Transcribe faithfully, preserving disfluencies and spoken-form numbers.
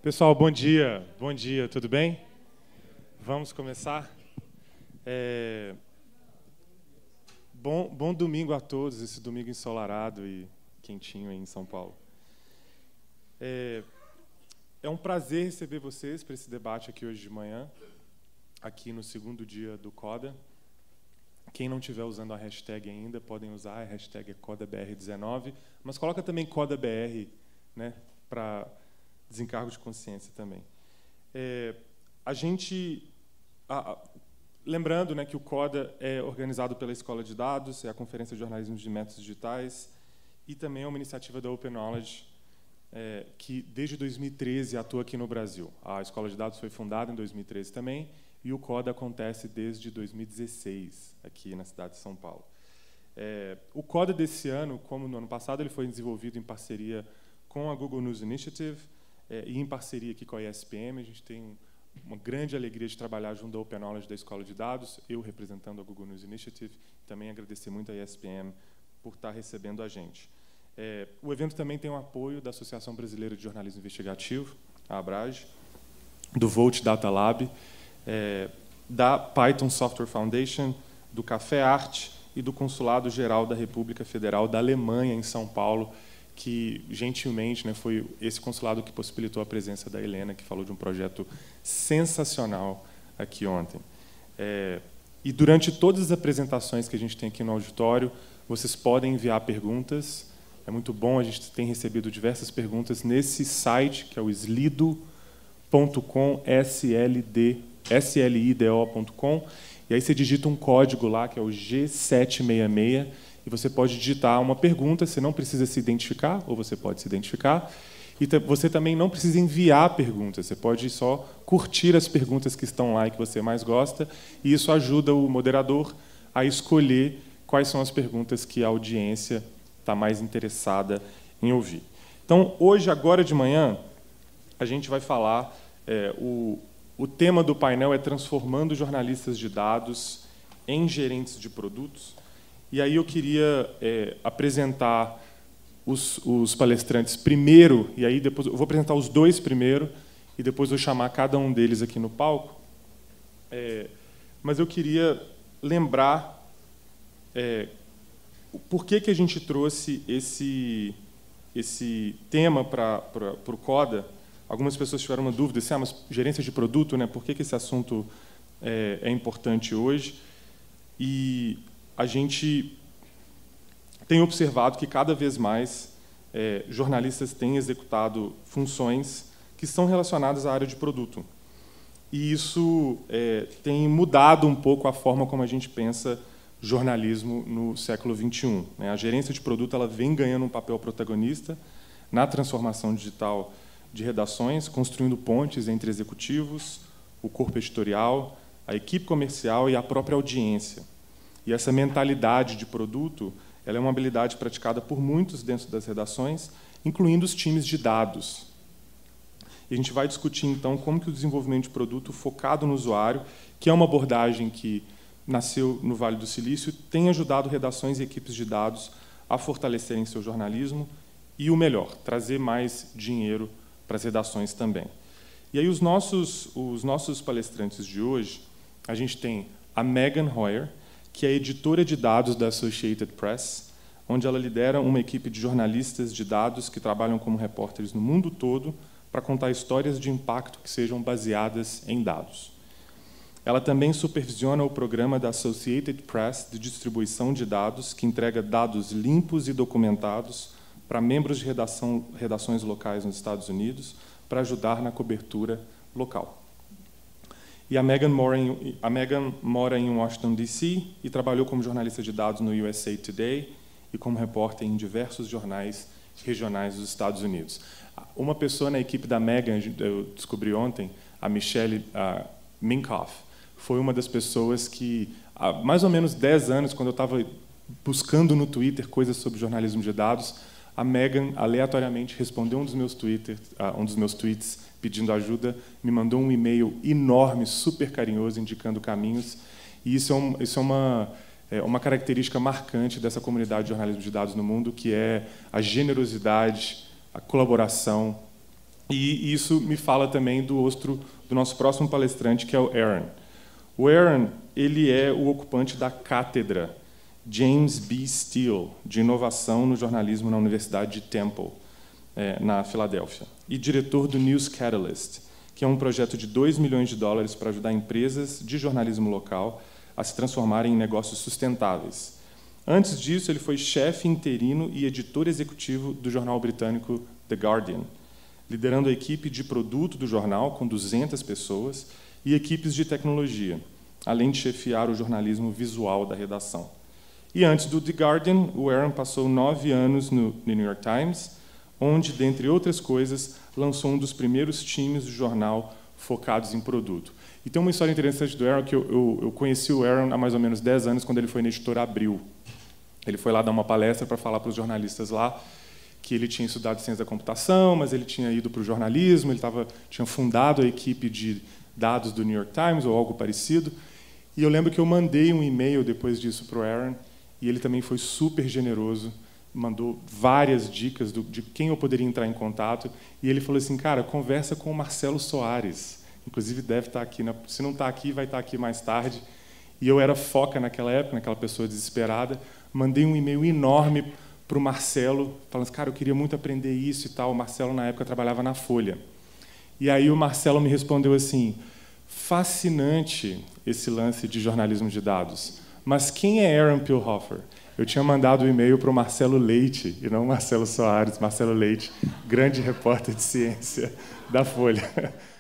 Pessoal, bom dia. Bom dia, tudo bem? Vamos começar? É... Bom, bom domingo a todos, esse domingo ensolarado e quentinho aí em São Paulo. É, é um prazer receber vocês para esse debate aqui hoje de manhã, aqui no segundo dia do CODA. Quem não estiver usando a hashtag ainda, podem usar, a hashtag é CODA B R dezenove, mas coloca também CODA B R, né, para desencargo de consciência também. É, a gente, a, a, lembrando, né, que o CODA é organizado pela Escola de Dados, é a Conferência de Jornalismo de Métodos Digitais, e também é uma iniciativa da Open Knowledge, é, que desde dois mil e treze atua aqui no Brasil. A Escola de Dados foi fundada em dois mil e treze também, e o CODA acontece desde dois mil e dezesseis, aqui na cidade de São Paulo. É, o CODA desse ano, como no ano passado, ele foi desenvolvido em parceria com a Google News Initiative, É, e em parceria aqui com a I S P M. A gente tem uma grande alegria de trabalhar junto ao Open Knowledge da Escola de Dados, eu representando a Google News Initiative, também agradecer muito a I S P M por estar recebendo a gente. É, o evento também tem o apoio da Associação Brasileira de Jornalismo Investigativo, a ABRAGE, do Volt Data Lab, é, da Python Software Foundation, do Café Arte e do Consulado Geral da República Federal da Alemanha, em São Paulo, que, gentilmente, né, foi esse consulado que possibilitou a presença da Helena, que falou de um projeto sensacional aqui ontem. É, e, durante todas as apresentações que a gente tem aqui no auditório, vocês podem enviar perguntas. É muito bom, a gente tem recebido diversas perguntas nesse site, que é o slido ponto com, S L D, S L I D O ponto com, e aí você digita um código lá, que é o G sete seis seis, e você pode digitar uma pergunta, você não precisa se identificar, ou você pode se identificar, e você também não precisa enviar perguntas, você pode só curtir as perguntas que estão lá e que você mais gosta, e isso ajuda o moderador a escolher quais são as perguntas que a audiência está mais interessada em ouvir. Então, hoje, agora de manhã, a gente vai falar, é, o, o tema do painel é Transformando Jornalistas de Dados em Gerentes de Produtos. E aí eu queria é, apresentar os, os palestrantes primeiro, e aí depois eu vou apresentar os dois primeiro, e depois vou chamar cada um deles aqui no palco. É, mas eu queria lembrar é, por que, que a gente trouxe esse, esse tema para o CODA. Algumas pessoas tiveram uma dúvida, assim, ah, mas gerência de produto, né, por que, que esse assunto é, é importante hoje? E a gente tem observado que, cada vez mais, é, jornalistas têm executado funções que são relacionadas à área de produto. E isso é, tem mudado um pouco a forma como a gente pensa jornalismo no século vinte e um. Né? A gerência de produto ela vem ganhando um papel protagonista na transformação digital de redações, construindo pontes entre executivos, o corpo editorial, a equipe comercial e a própria audiência. E essa mentalidade de produto ela é uma habilidade praticada por muitos dentro das redações, incluindo os times de dados. E a gente vai discutir, então, como que o desenvolvimento de produto focado no usuário, que é uma abordagem que nasceu no Vale do Silício, tem ajudado redações e equipes de dados a fortalecerem seu jornalismo e, o melhor, trazer mais dinheiro para as redações também. E aí os nossos, os nossos palestrantes de hoje, a gente tem a Megan Hoyer, que é editora de dados da Associated Press, onde ela lidera uma equipe de jornalistas de dados que trabalham como repórteres no mundo todo para contar histórias de impacto que sejam baseadas em dados. Ela também supervisiona o programa da Associated Press de distribuição de dados, que entrega dados limpos e documentados para membros de redação, redações locais nos Estados Unidos, para ajudar na cobertura local. E a Megan mora em, a Megan mora em Washington, D C, e trabalhou como jornalista de dados no U S A Today e como repórter em diversos jornais regionais dos Estados Unidos. Uma pessoa na equipe da Megan, eu descobri ontem, a Michelle uh, Minkoff, foi uma das pessoas que, há mais ou menos dez anos, quando eu estava buscando no Twitter coisas sobre jornalismo de dados, a Megan aleatoriamente respondeu um dos meus Twitter, uh, um dos meus tweets pedindo ajuda, me mandou um e-mail enorme, super carinhoso, indicando caminhos. E isso é, um, isso é uma é uma característica marcante dessa comunidade de jornalismo de dados no mundo, que é a generosidade, a colaboração E isso me fala também do outro, do nosso próximo palestrante, que é o Aaron. O Aaron, ele é o ocupante da cátedra James B. Steele, de inovação no jornalismo na Universidade de Temple, é, na Filadélfia, e diretor do News Catalyst, que é um projeto de dois milhões de dólares para ajudar empresas de jornalismo local a se transformarem em negócios sustentáveis. Antes disso, ele foi chefe interino e editor executivo do jornal britânico The Guardian, liderando a equipe de produto do jornal, com duzentas pessoas, e equipes de tecnologia, além de chefiar o jornalismo visual da redação. E antes do The Guardian, o Aaron passou nove anos no New York Times, onde, dentre outras coisas, lançou um dos primeiros times do jornal focados em produto. E tem uma história interessante do Aaron, que eu, eu, eu conheci o Aaron há mais ou menos dez anos, quando ele foi na editora Abril. Ele foi lá dar uma palestra para falar para os jornalistas lá que ele tinha estudado ciência da computação, mas ele tinha ido para o jornalismo, ele tava, tinha fundado a equipe de dados do New York Times, ou algo parecido. E eu lembro que eu mandei um e-mail depois disso para o Aaron, e ele também foi super generoso, mandou várias dicas do, de quem eu poderia entrar em contato, e ele falou assim, cara, conversa com o Marcelo Soares, inclusive deve estar aqui, na, se não está aqui, vai estar aqui mais tarde. E eu era foca naquela época, naquela pessoa desesperada, mandei um e-mail enorme para o Marcelo, falando assim, cara, eu queria muito aprender isso e tal. O Marcelo, na época, trabalhava na Folha. E aí o Marcelo me respondeu assim, fascinante esse lance de jornalismo de dados, mas quem é Aaron Pilhofer? Eu tinha mandado o e-mail para o Marcelo Leite, e não Marcelo Soares, Marcelo Leite, grande repórter de ciência da Folha.